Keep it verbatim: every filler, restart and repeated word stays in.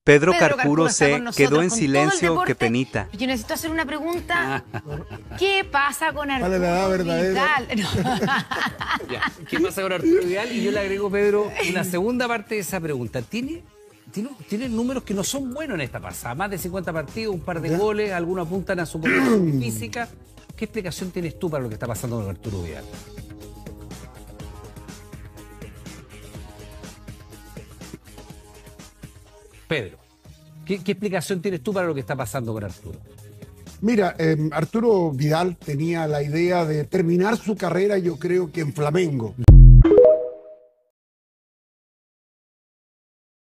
Pedro Pedro Carcuro Carcuro está se con nosotros quedó en con todo el silencio, deporte. qué penita. Yo necesito hacer una pregunta. ¿Qué pasa con Arturo ¿Cuál es la edad verdadera? Vidal? No. Ya, ¿qué pasa con Arturo Vidal? Y yo le agrego, Pedro, una segunda parte de esa pregunta. ¿Tiene, tiene, tiene números que no son buenos en esta pasada? Más de cincuenta partidos, un par de ¿Ya? goles, algunos apuntan a su condición física. ¿Qué explicación tienes tú para lo que está pasando con Arturo Vidal? Pedro, ¿qué, qué explicación tienes tú para lo que está pasando con Arturo? Mira, eh, Arturo Vidal tenía la idea de terminar su carrera, yo creo que en Flamengo.